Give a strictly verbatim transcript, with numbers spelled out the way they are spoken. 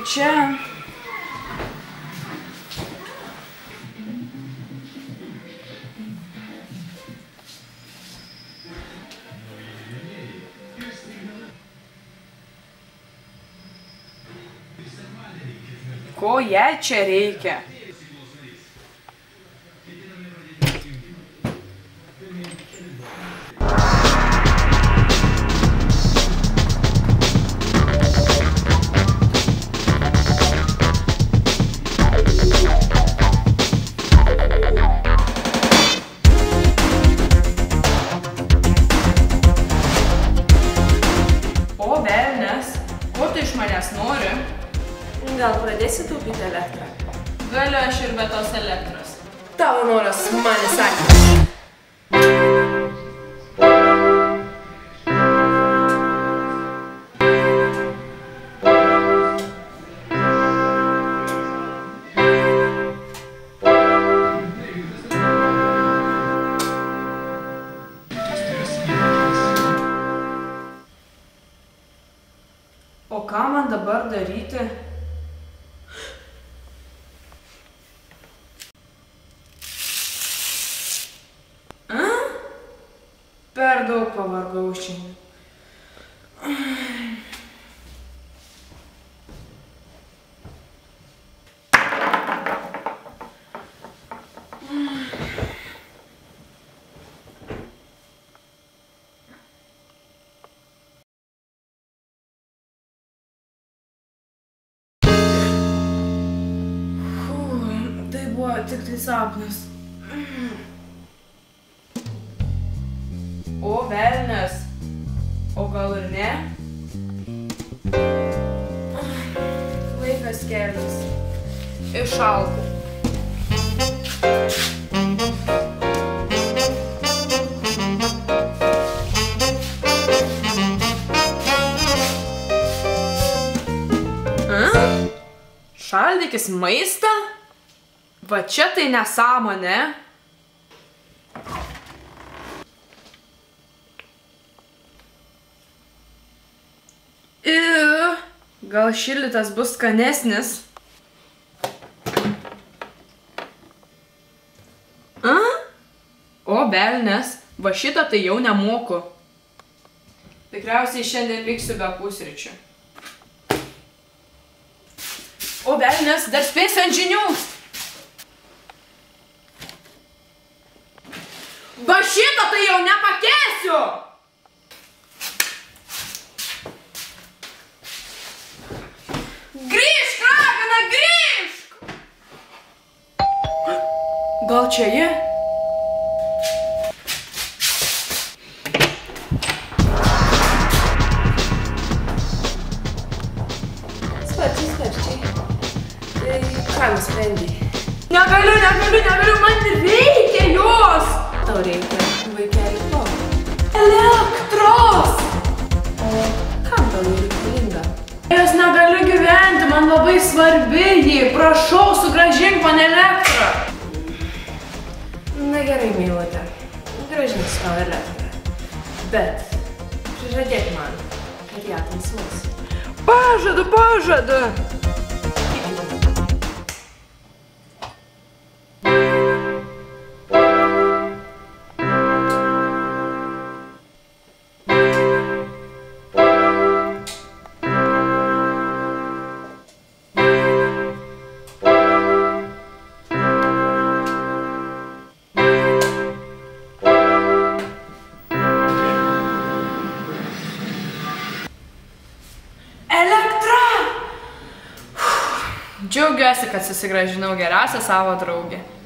čia. Ko jai čia reikia? O velnias, ko tu iš manęs nori? Gal pradėsi taupyti elektrą? Galiu aš ir be tos elektros. Tavo noras man įsakė. O ką man dabar daryti? Per daug pavargau šiandien. Tai buvo tik tai sapnas. O velnias, o gal ir ne? Laikas kelias. Išalkau. Šaldykis maistą? Va čia tai nesąmonė. Gal šildytas bus skanesnis? A? O, velnias, va šitą tai jau nemoku. Tikriausiai šiandien liksiu be pusryčių. O, velnias, dar spėsiu ant žinių. Va šitą tai jau nepakėsiu! Grįžk, ragana, grįžk! Gal čia ji? Sparčiai, sparčiai. Tai ką nusprendei? Negaliu, negaliu, negaliu, man reikia jos! Tau reikia, vaikeli, ko? Elektros! O kam tau reikalinga? Jos negaliu gyventi, man labai svarbi jį. Prašau, sugrąžink man elektrą. Na gerai, meilutė. Grąžinsiu tau elektrą. Bet prižadėk man, kad ją tansuosi. Pažadu, pažadu. Džiaugiuosi, kad susigrąžinau geriausią savo draugę.